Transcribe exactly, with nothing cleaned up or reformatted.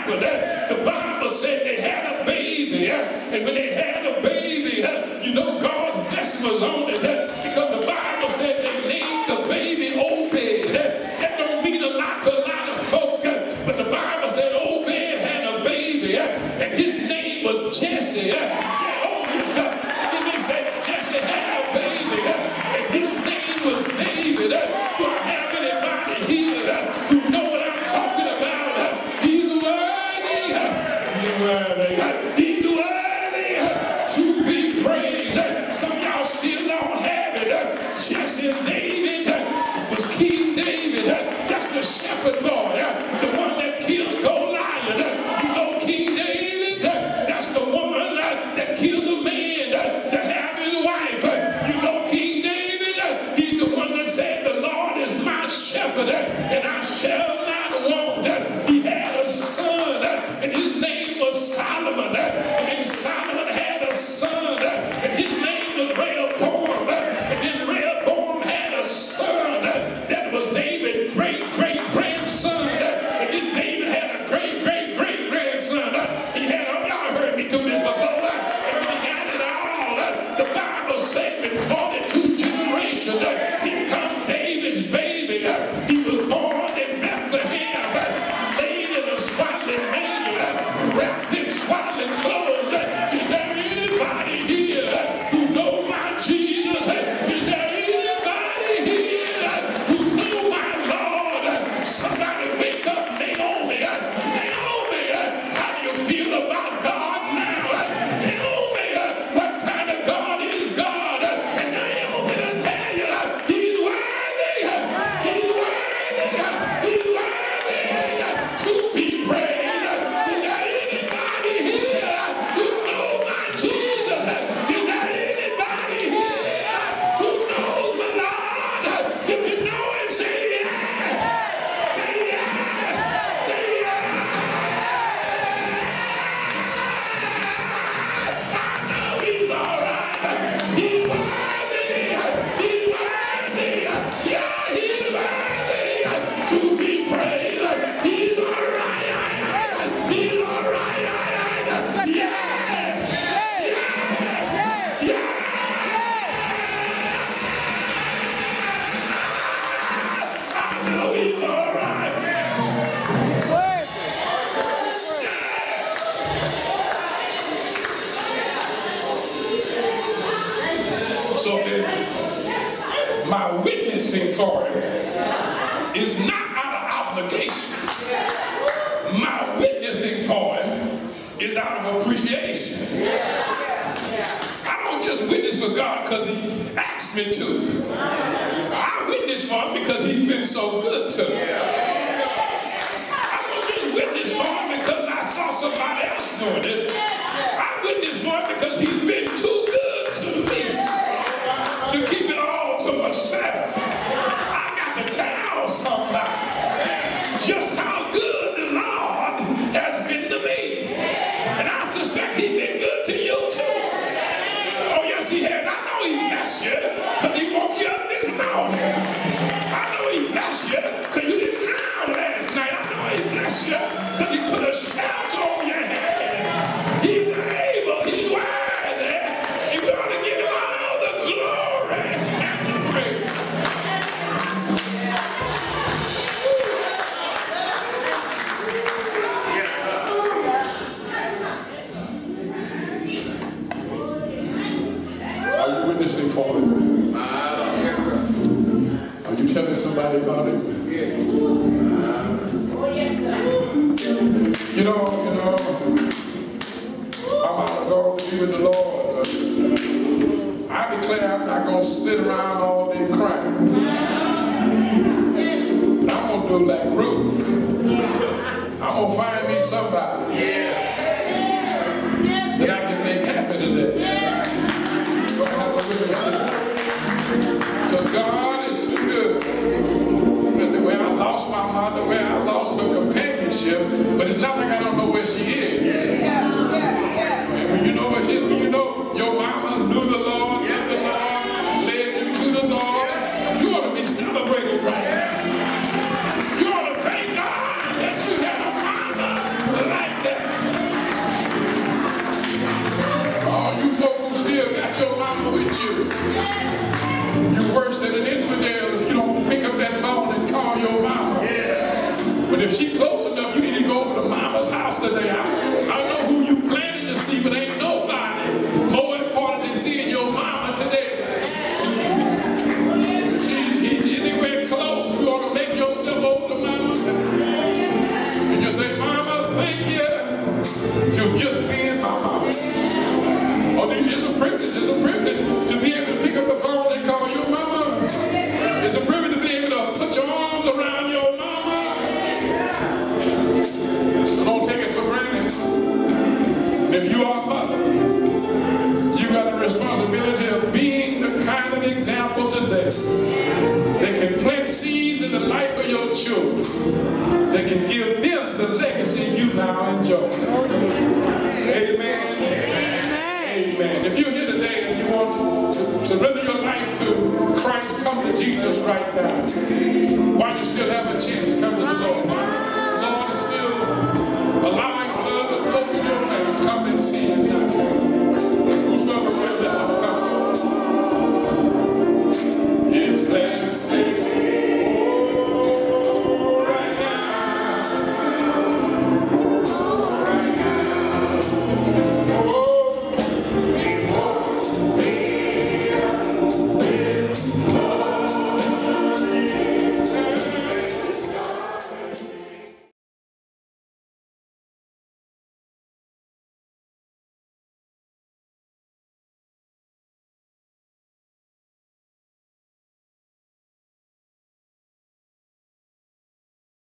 happened. The Bible said they had a baby, and when they had a baby, you know God's blessing was on it, because the Bible said they named the baby Obed. That don't mean a lot to a lot of folk, but the Bible said Obed had a baby, and his name was Jesse. Yeah, Obed, and they said Jesse had a baby, and his name was David. Do I have anybody here who know what I'm talking about? He's worthy. He's worthy. He's worthy to be praised. Some of y'all still don't have it. Jesse David was King David. That's the shepherd boy, the one that killed Goliath. You know King David, that's the woman that killed the man to have his wife. You know King David, he's the one that said, the Lord is my shepherd, and I shall not want. He had a son, and his name was Solomon. And Solomon had a son, and his name was Rehoboam. And then Rehoboam had a son that was David's great great grandson. And then David had a great great great grandson. He had, oh, y'all heard me do this before. And when he got it all, the Bible said in forty-two generations, here come David's baby. He was born in Bethlehem, laid in a swaddling manger, wrapped in swaddling clothes. Is there anybody here who know my Jesus? Is there anybody here who know my Lord? Somebody wake up, Naomi. Naomi, how do you feel about God now? Naomi, what kind of God is God? And Naomi will tell you, he's worthy. He's worthy. He's worthy to be praised. Is there anybody here who knows my Jesus? Is there anybody here who knows the Lord? If you know him, say yeah. Say yeah. Say yeah. I know he's all right. He's worthy. He's worthy. Yeah, he's worthy to be praised. He's all right. He's all right. Yeah. Yeah. Yeah. I know he's all right. So then, my witnessing for him is not out of obligation. My witnessing for him is out of appreciation. I don't just witness for God because he asked me to. I witness for him because he's been so good to me. I don't just witness for him because I saw somebody else doing it. I witness for him because he's been too good to me to keep it all to myself. I got to tell somebody just how good the Lord has been to me. And I suspect he's been good to you too. Oh yes, he has. I know he blessed you because he woke you up this morning. I know he blessed you because you didn't drown last night. I know he blessed you because he put a shelter on your head. He's able. He's worthy. And we ought to give him all the glory and the praise. Are you witnessing for him? Are you telling somebody about it? You know, you know, I'm out to go to be with the Lord. I declare I'm not going to sit around all day crying. But I'm going to do like Ruth. I'm going to find me somebody that I can make happy today. Because God is too good. I said, well, I lost my mother, well, I lost her companionship, but it's not like I don't know where she is. And when you know where she is, when you know your mama knew the Lord, loved the Lord, led you to the Lord, you ought to be celebrated right now. You ought to thank God that you had a mama like You're worse than an infidel if you don't pick up that phone and call your mama. But if she's close enough, you need to go over to mama's house today. I, I don't know who you planning to see, but ain't nobody more important than seeing your mama today. If she's anywhere close, you ought to make yourself over to mama. And you say, Mama, thank you. You're just being my mama. Oh, it's a privilege. It's a privilege to be able to pick up the phone and call your mama. It's a privilege to be able to put your arms around your mama. So don't take it for granted. And if you are a mother, you got the responsibility of being the kind of example today that can plant seeds in the life of your children, that can give them the legacy you now enjoy. Amen. Amen. If you're here today and you want to surrender your life to Christ, come to Jesus right now. While you still have a chance, come to the Lord.